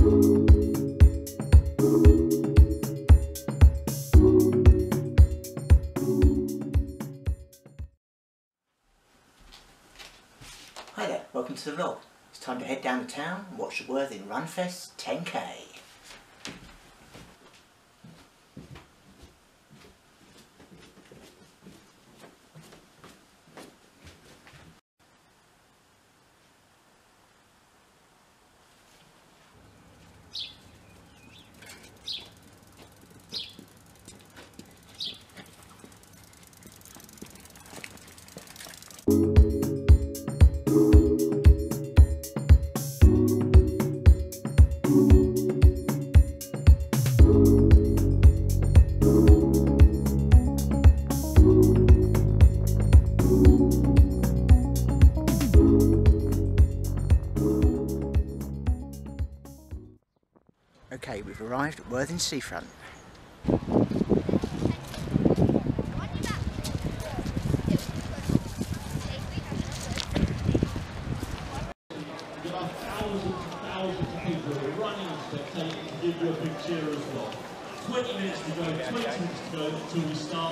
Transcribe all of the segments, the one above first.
Hi there, welcome to the vlog. It's time to head down to town and watch the Worthing Runfest 10K. Okay, we've arrived at Worthing Seafront. Thousands of people running and spectating to give you a big cheer as well. 20 minutes to go, 20 minutes to go until we start.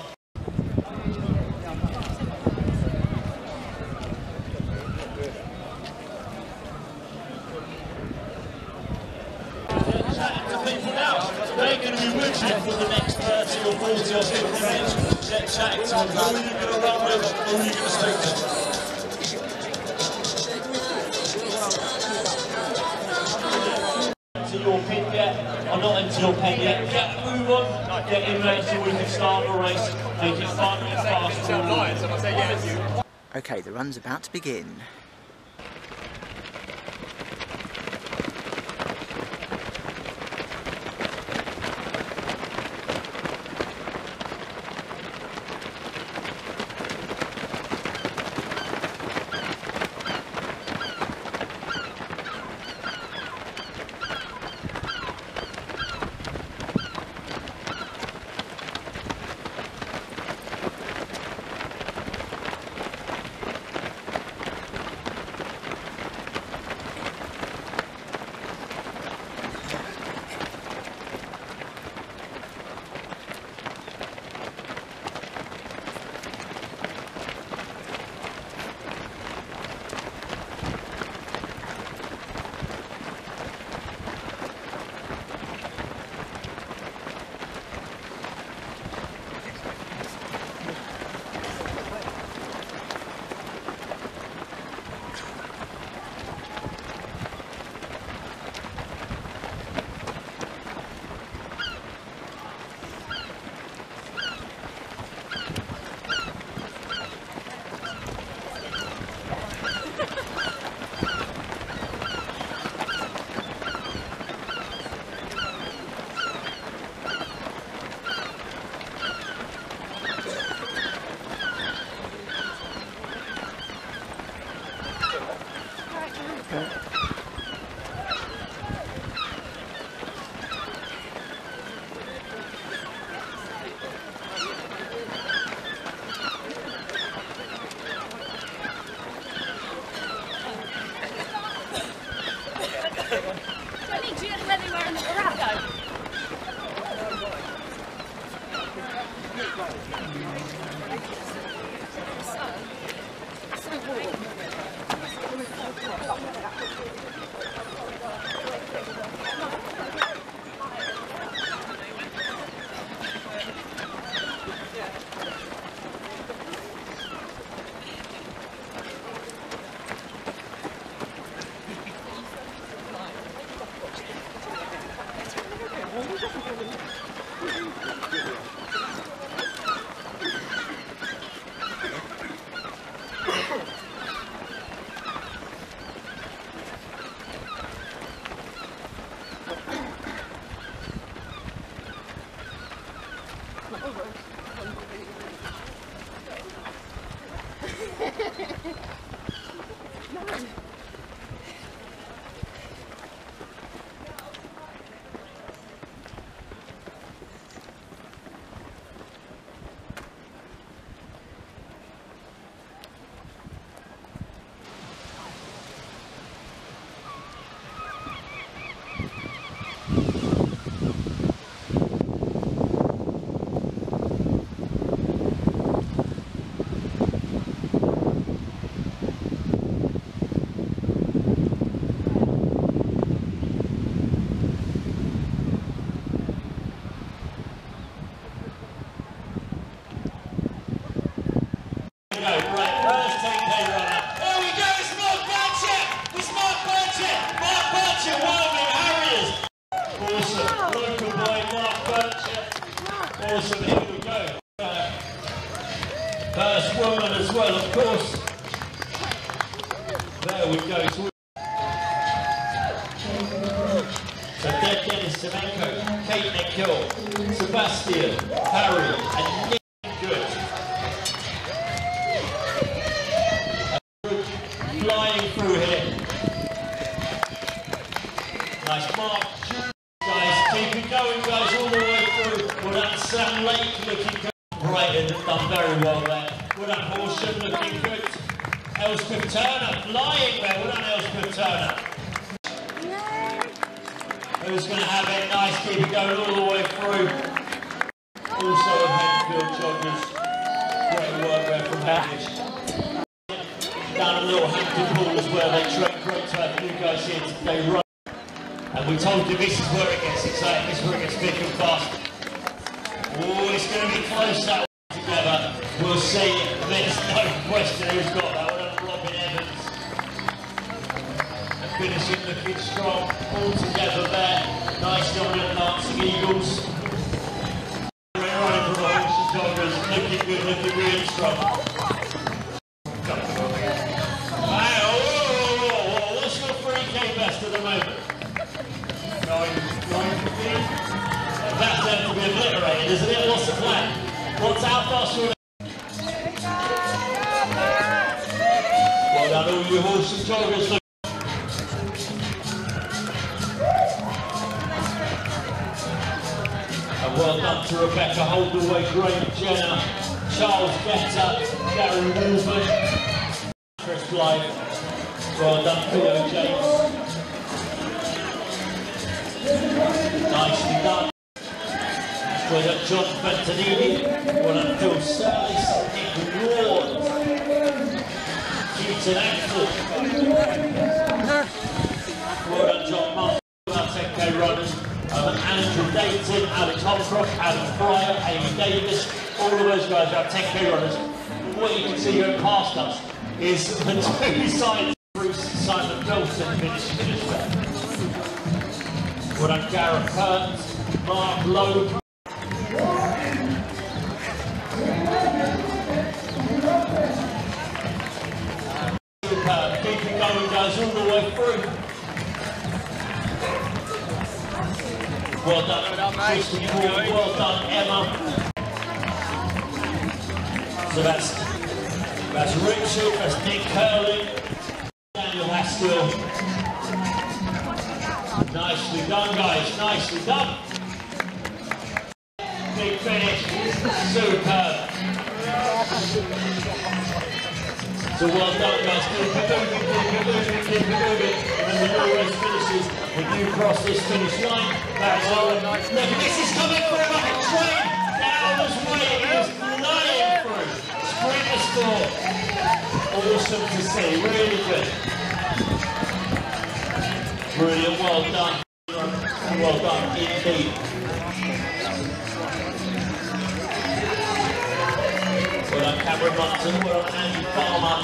They're going to be with you for the next 30 or 40 or 50 minutes. Get chatting to them. Who are you going to run with? Who are you going to speak to? Into your pin yet, or not into your pen yet. Get move on, get in there so we can start the race. Make it fun and fast. Okay, the run's about to begin. Semenko, Kate Nikhil, Sebastian, Harry, and Nick Good. Flying through here. Nice mark. Guys, keep it going, guys, all the way through. Well done, Sam Lake, looking good. Brighton have done very well there. Well done, Horsham, looking good. Elspeth Turner, flying there. Well done, Elspeth Turner. Who's going to have it? Nice, keep it going all the way through. Also, Henfield joggers. Great work there from Hamish. Down a little Hampton Pool as well. They train great to have you guys here today. Right. And we told you this is where it gets exciting, this is where it gets big and fast. Oh, it's going to be close that one together. We'll see. There's no question who's got that one. Robin Evans. And finishing looking strong. All together there. Nice dominant Lancing Eagles. We're running from the Horse and Joggers. Looking good, looking really strong. What's your 3K best at the moment? 9:15. That's going to be obliterated, isn't it? What's the plan? What's out fast for well done, all you Horse and Joggers. And well done to Rebecca Holdaway, Graham Jenner, Charles Getter, Gary Wolfman, Chris Blythe. Well done, Theo James. Nicely done. Well done, John Bentonini. Well done, Phil Salis, Nick Ward, Keaton Axel. Well done, John Martin, our 10K runners. Andrew Dayton, Alex Holcroft, Adam Fryer, Amy Davis. All of those guys are 10K runners. What you can see going past us is the two sides. Bruce Simon Milton finishing as well. Well done, Gareth Kearns, Mark Lowe. Keep it going, guys, all the way through. Well done, Kristen Paul. Well done, Emma. So that's Richard, that's Nick Curley, Daniel Haskell. Nicely done, guys, nicely done. Big finish, superb. So well done, guys. Keep it moving, keep it moving. And the Euros finishes when you cross this finish line. That's all. Look, this is coming through like a train. Downwards way, it is flying through. Sprinter score. Awesome to see, really good. Brilliant, well done. Well done, indeed. Well done, Cameron Munson. Well done, Andy Farmer.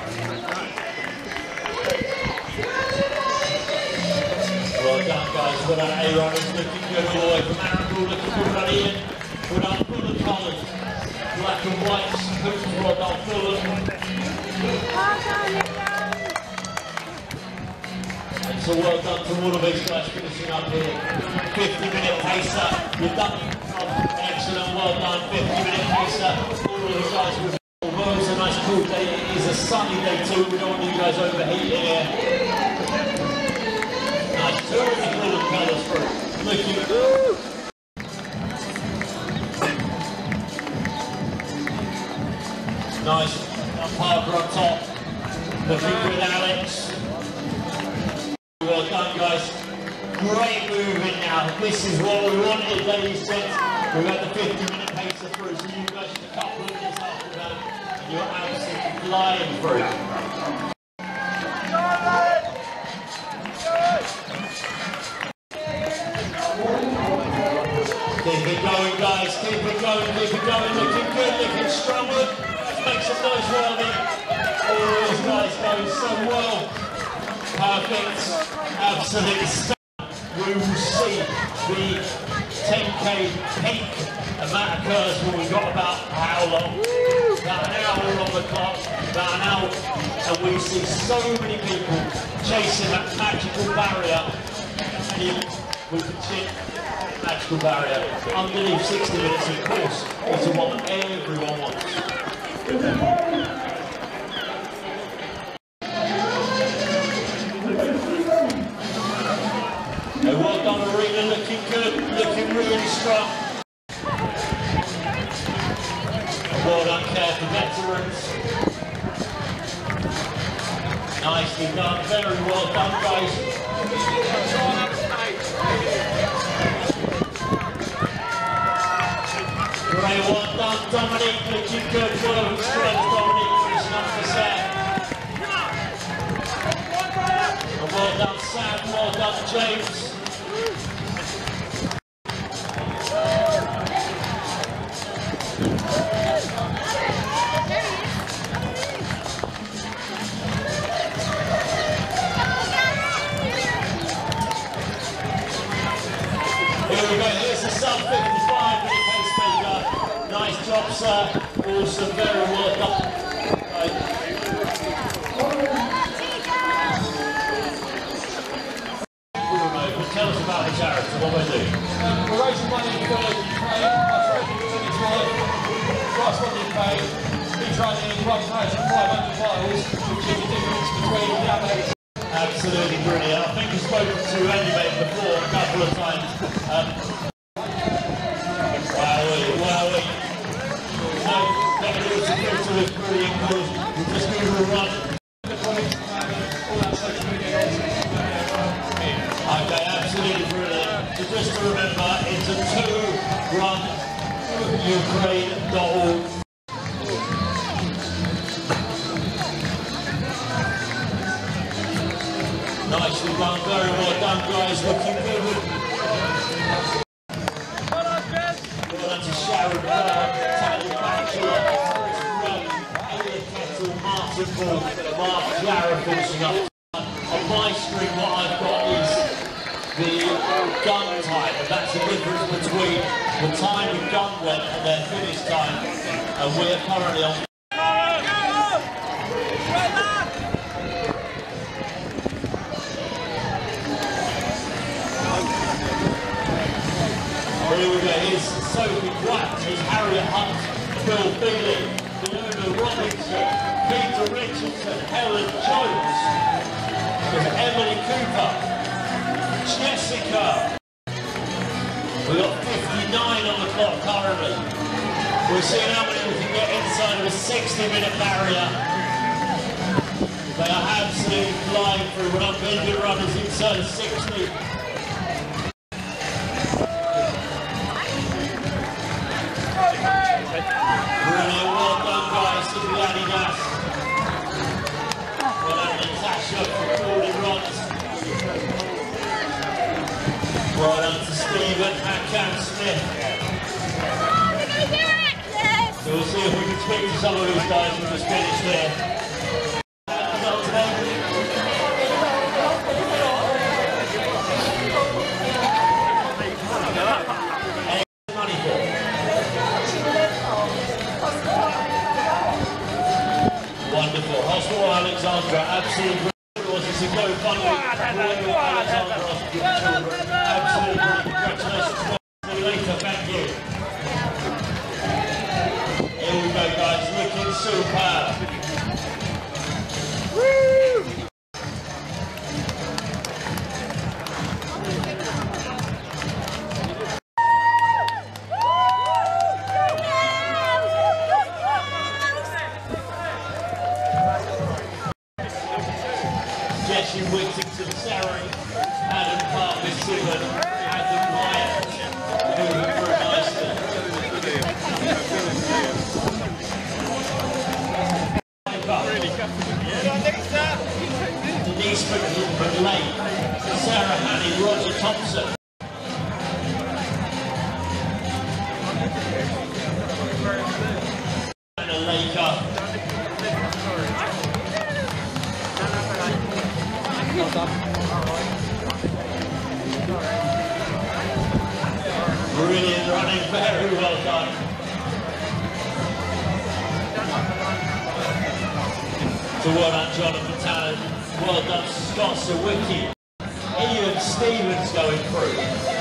Well done, guys. Well done, Aaron. It's looking good all the way from Arundel. Looking good on Ian. Well done, Fulham Collins. Black and white. Well done, Fulham. So well done to all of these guys finishing up here. 50-minute pacer. You've done excellent, well done. 50-minute pacer. All of the guys with although it's a nice cool day, it is a sunny day too. We don't want you guys overheating here. Nice, terrific little colours through. Looking good. Nice. Parker on top. Looking good, Alex. Well done, guys. Great moving now. This is what we wanted, ladies and gents. We've had the 50-minute pacer through, so you guys just a couple of minutes after that, and you're absolutely flying through. Keep it going, guys. Keep it going, keep it going. Looking good, looking strong. Let's make some noise well then. All those guys going so well. Perfect. Absolutely stunning. We will see the 10K peak, and that occurs when we've got about how long? About an hour on the clock, about an hour, and we see so many people chasing that magical barrier. we can chip magical barrier. Underneath 60 minutes, of course, is the one that everyone wants. Well done, Arena, looking good, looking really strong. Well done, Care for veterans. Nicely done, very well done, guys. Very well done, Dominic, looking good, following strength, Dominic, finishing up the set. And well done, Sam, well done, James. Here's the sub 55 minute pacemaker. Nice job, sir. Also very well done. Tell us about the charity, what we do. We're raising money for Ukraine. Our training is in its work. Price what you pay. We training in 1,500 miles, which is the difference between the other. Absolutely brilliant. I think we've spoken to Andy Mate before a couple of times. Wowee. No, that was brilliant. We'll just give it a run. Okay, absolutely brilliant. So just to remember, it's a 2-run Ukraine.org. Nicely done, very well done, guys. Looking good. Well done to Sharon Bell, Tally Batchelor, Chris Rudd, Elliot Kettle, Martin Ball, Mark Clara finishing up. On my screen, what I've got is the gun time, and that's the difference between the time the gun went and their finish time, and we're currently on. Here we go, here's Sophie White, here's Harriet Hunt, Bill Bealey, Leona Robinson, Peter Richardson, Helen Jones, there's Emily Cooper, Jessica. We've got 59 on the clock currently. We're seeing how many we can get inside of a 60-minute barrier. They are absolutely flying through. We're not going to get runners inside of 60. Brilliant, well done, guys, to the Adidas. Well done, Natasha for calling runs. Well done to Stephen and Cam Smith. So we'll see if we can speak to some of these guys who just finished there. Wonderful. Hospital Alexandra, absolutely brilliant. It's a GoFundMe. Absolutely brilliant. Congratulations. See you later. Thank you. Here we go, guys. Looking superb. Woo! Jesse Whittington, Sarah, Adam Parker, Simon, Adam Wyatt, moving through nicely. Denise McLean, Sarah Hanning, Roger Thompson. Anna Laker. Brilliant running, very well done. So well done, Jonathan Tallon. Well done, Scott Sawicki. Ian Stevens going through.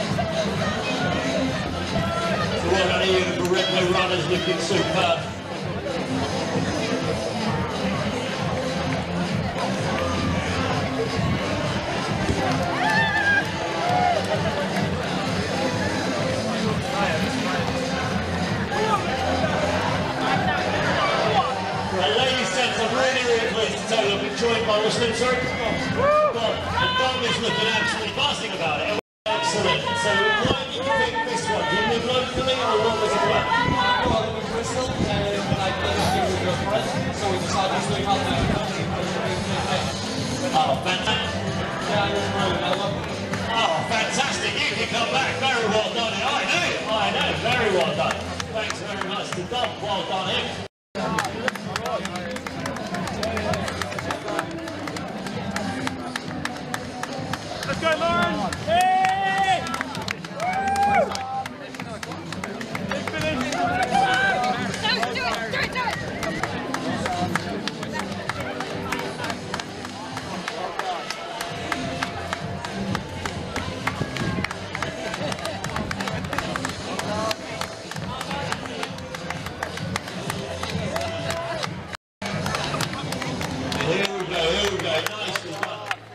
So well done Ian, the Redbow runners looking superb. I've been joined by Muslim, sorry. And Dom is looking absolutely buzzing about it. Excellent. So why did you pick this one? Do you live locally or what was it about? I live in Bristol and I play here with your friend, so we decided to do out there. Oh, fantastic. Yeah, it was brilliant. I love it. Oh, fantastic. You can come back. Very well done. I know. Very well done. Thanks very much to Dom. Well done him. Let's go, Lauren! Hey! Finish! Do it! Here we go. Nicely done.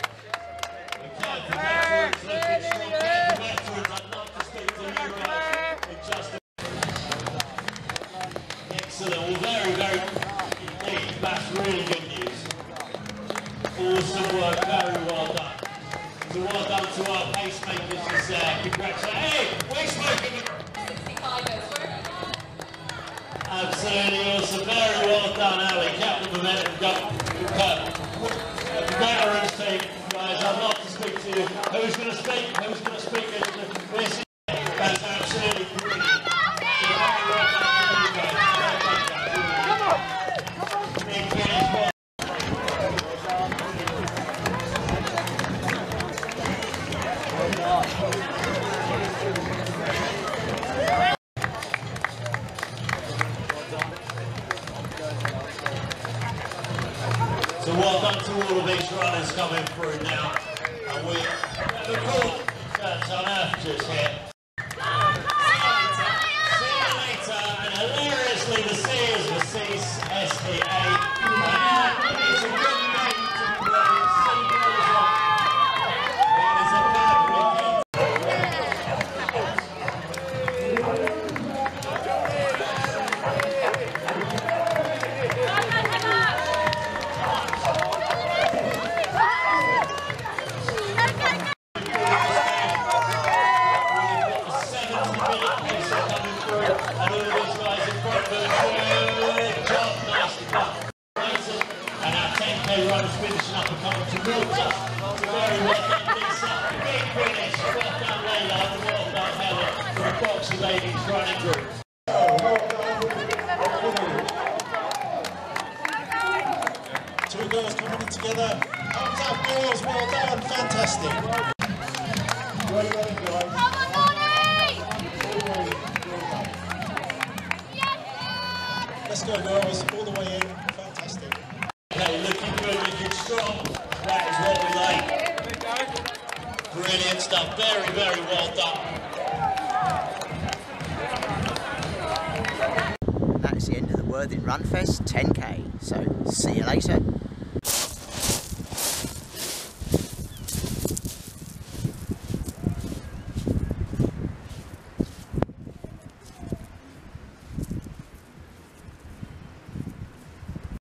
Excellent, well very indeed, that's really good news. Awesome work, very well done. So well done to our pacemakers this congratulations. Hey, we're smoking. 65 Absolutely awesome, very well done Ali, captain of momentum, veterans team. Guys, I'd love to speak to you. Who's going to speak? That's absolutely brilliant. So very well done to you guys. Come on. Big finish, well. So well done to all of these runners coming through now. And we have a cool church on earth just here. See you later. And hilariously the C is for Cease, S-E-A. It's a good day to play. Simple as well. It is a bad weekend. Runners finishing up and coming towards us. Very well done, Lisa. Big finish. Well done, Layla. And well done, Helen, for the Boxer Ladies running group. Two girls coming in together. Thumbs up, girls. Well done. Fantastic. Great running, guys. Come on, Bonnie! Let's go, girls. All the way in. Fantastic. Okay, looking good, looking strong. That is what we like. Brilliant stuff. Very well done. That is the end of the Worthing Run Fest 10K. So see you later.